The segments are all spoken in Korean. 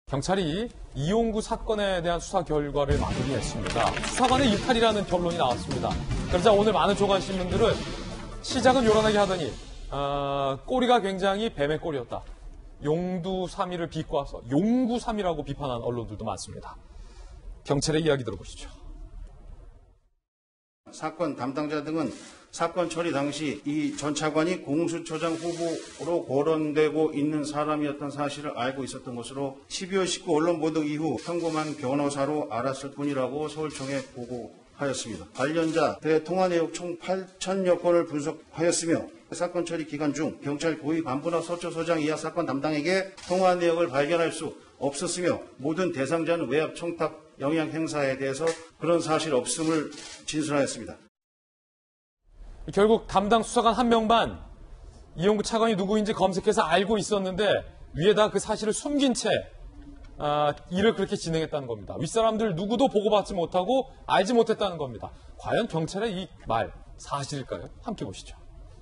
경찰이 이용구 사건에 대한 수사 결과를 마무리했습니다. 수사관의 이탈이라는 결론이 나왔습니다. 그러자 오늘 많은 조간신문들은 시작은 요란하게 하더니 꼬리가 굉장히 뱀의 꼬리였다. 용두사미를 비꼬아서 용구사미라고 비판한 언론들도 많습니다. 경찰의 이야기 들어보시죠. 사건 담당자 등은 사건 처리 당시 이 전 차관이 공수처장 후보로 거론되고 있는 사람이었던 사실을 알고 있었던 것으로 12월 19 언론 보도 이후 평범한 변호사로 알았을 뿐이라고 서울청에 보고하였습니다. 관련자들의 통화 내역 총 8,000여 건을 분석하였으며 사건 처리 기간 중 경찰 고위 간부나 서초소장 이하 사건 담당에게 통화 내역을 발견할 수 없었으며 모든 대상자는 외압 청탁 영향 행사에 대해서 그런 사실 없음을 진술하였습니다. 결국 담당 수사관 한 명만 이용구 차관이 누구인지 검색해서 알고 있었는데 위에다 그 사실을 숨긴 채 일을 그렇게 진행했다는 겁니다. 윗사람들 누구도 보고받지 못하고 알지 못했다는 겁니다. 과연 경찰의 이 말 사실일까요? 함께 보시죠.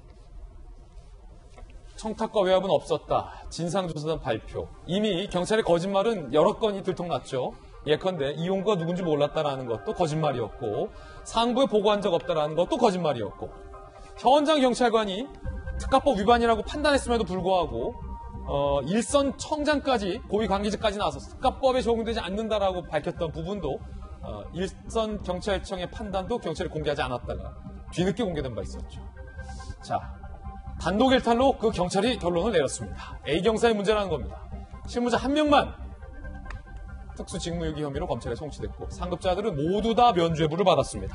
청탁과 외압은 없었다. 진상조사단 발표. 이미 경찰의 거짓말은 여러 건이 들통났죠. 예컨대 이용구가 누군지 몰랐다라는 것도 거짓말이었고 상부에 보고한 적 없다라는 것도 거짓말이었고 현장 경찰관이 특가법 위반이라고 판단했음에도 불구하고 일선 청장까지 고위 관계자까지 나서서 특가법에 적용되지 않는다라고 밝혔던 부분도 일선 경찰청의 판단도 경찰이 공개하지 않았다가 뒤늦게 공개된 바 있었죠. 자, 단독 일탈로 그 경찰이 결론을 내렸습니다. A경사의 문제라는 겁니다. 실무자 한 명만 특수직무유기 혐의로 검찰에 송치됐고 상급자들은 모두 다 면죄부를 받았습니다.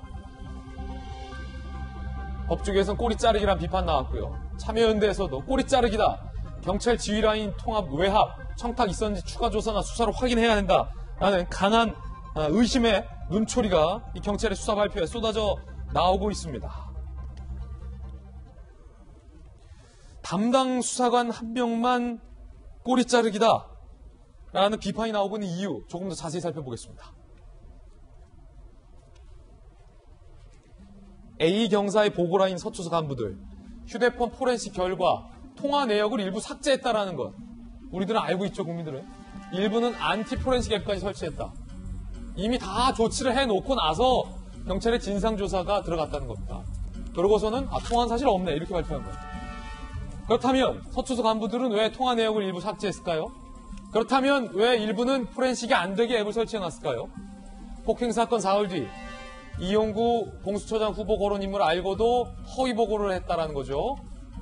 법조계에서는 꼬리 자르기란 비판 나왔고요. 참여연대에서도 꼬리 자르기다. 경찰 지휘라인 통합 외합, 청탁 있었는지 추가 조사나 수사로 확인해야 된다라는 강한 의심의 눈초리가 이 경찰의 수사 발표에 쏟아져 나오고 있습니다. 담당 수사관 한 명만 꼬리 자르기다 라는 비판이 나오고 있는 이유 조금 더 자세히 살펴보겠습니다. A 경사의 보고라인 서초소 간부들 휴대폰 포렌식 결과 통화 내역을 일부 삭제했다라는 것 우리들은 알고 있죠. 국민들은 일부는 안티 포렌식 앱까지 설치했다. 이미 다 조치를 해놓고 나서 경찰의 진상조사가 들어갔다는 겁니다. 그러고서는 통화한 사실 없네 이렇게 발표한 거예요. 그렇다면 서초소 간부들은 왜 통화 내역을 일부 삭제했을까요? 그렇다면 왜 일부는 포렌식이 안 되게 앱을 설치해놨을까요? 폭행사건 사흘 뒤 이용구 공수처장 후보 거론 인물을 알고도 허위 보고를 했다라는 거죠.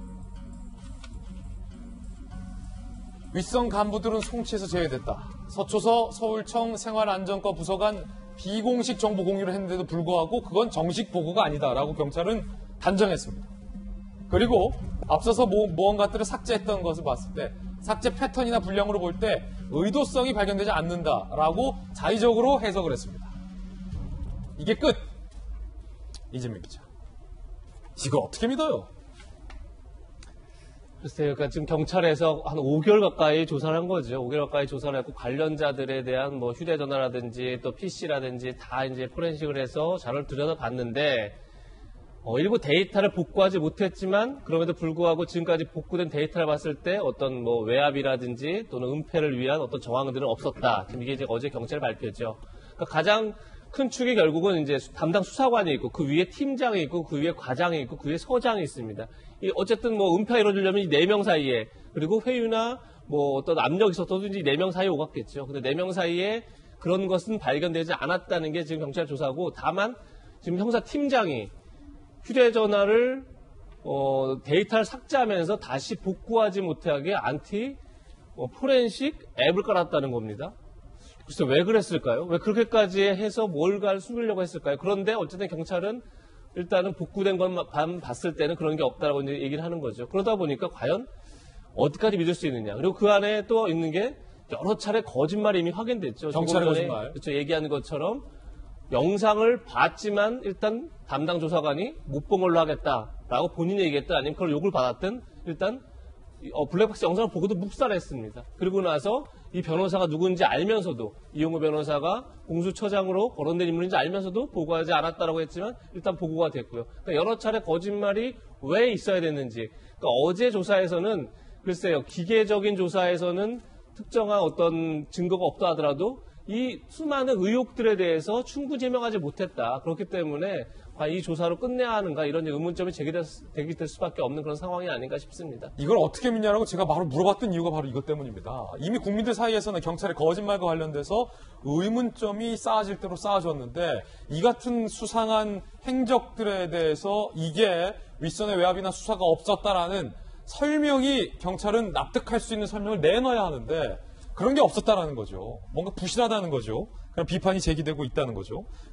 윗선 간부들은 송치에서 제외됐다. 서초서 서울청 생활안전과 부서 간 비공식 정보 공유를 했는데도 불구하고 그건 정식 보고가 아니다라고 경찰은 단정했습니다. 그리고 앞서서 무언가들을 삭제했던 것을 봤을 때 삭제 패턴이나 분량으로 볼 때 의도성이 발견되지 않는다라고 자의적으로 해석을 했습니다. 이게 끝! 이재명 기자. 이걸 어떻게 믿어요? 글쎄요. 그러니까 지금 경찰에서 한 5개월 가까이 조사를 한 거죠. 5개월 가까이 조사를 했고 관련자들에 대한 뭐 휴대전화라든지 또 PC라든지 다 이제 포렌식을 해서 자료를 들여다봤는데 일부 데이터를 복구하지 못했지만 그럼에도 불구하고 지금까지 복구된 데이터를 봤을 때 어떤 뭐 외압이라든지 또는 은폐를 위한 어떤 정황들은 없었다. 지금 이게 이제 어제 경찰 발표죠. 그러니까 가장 큰 축이 결국은 이제 담당 수사관이 있고 그 위에 팀장이 있고 그 위에 과장이 있고 그 위에 서장이 있습니다. 어쨌든 뭐 은폐가 이루어지려면 이 4명 사이에 그리고 회유나 뭐 어떤 압력이 있었던 이 4명 사이에 오갔겠죠. 근데 4명 사이에 그런 것은 발견되지 않았다는 게 지금 경찰 조사고 다만 지금 형사 팀장이 휴대전화를 데이터를 삭제하면서 다시 복구하지 못하게 안티 포렌식 앱을 깔았다는 겁니다. 글쎄 왜 그랬을까요? 왜 그렇게까지 해서 뭘가를 숨기려고 했을까요? 그런데 어쨌든 경찰은 일단은 복구된 것만 봤을 때는 그런 게 없다라고 이제 얘기를 하는 거죠. 그러다 보니까 과연 어디까지 믿을 수 있느냐. 그리고 그 안에 또 있는 게 여러 차례 거짓말이 이미 확인됐죠. 경찰의 거짓말. 그렇죠. 얘기하는 것처럼 영상을 봤지만 일단 담당 조사관이 못 본 걸로 하겠다라고 본인이 얘기했든 아니면 그걸 욕을 받았든 일단 블랙박스 영상을 보고도 묵살했습니다. 그리고 나서 이 변호사가 누군지 알면서도 이용구 변호사가 공수처장으로 거론된 인물인지 알면서도 보고하지 않았다라고 했지만 일단 보고가 됐고요. 그러니까 여러 차례 거짓말이 왜 있어야 됐는지. 그러니까 어제 조사에서는 글쎄요. 기계적인 조사에서는 특정한 어떤 증거가 없다 하더라도 이 수많은 의혹들에 대해서 충분히 제명하지 못했다. 그렇기 때문에 과연 이 조사로 끝내야 하는가 이런 의문점이 제기될 수밖에 없는 그런 상황이 아닌가 싶습니다. 이걸 어떻게 믿냐라고 제가 바로 물어봤던 이유가 바로 이것 때문입니다. 이미 국민들 사이에서는 경찰의 거짓말과 관련돼서 의문점이 쌓아질 대로 쌓아졌는데 이 같은 수상한 행적들에 대해서 이게 윗선의 외압이나 수사가 없었다라는 설명이 경찰은 납득할 수 있는 설명을 내놔야 하는데 그런 게 없었다라는 거죠. 뭔가 부실하다는 거죠. 그런 비판이 제기되고 있다는 거죠.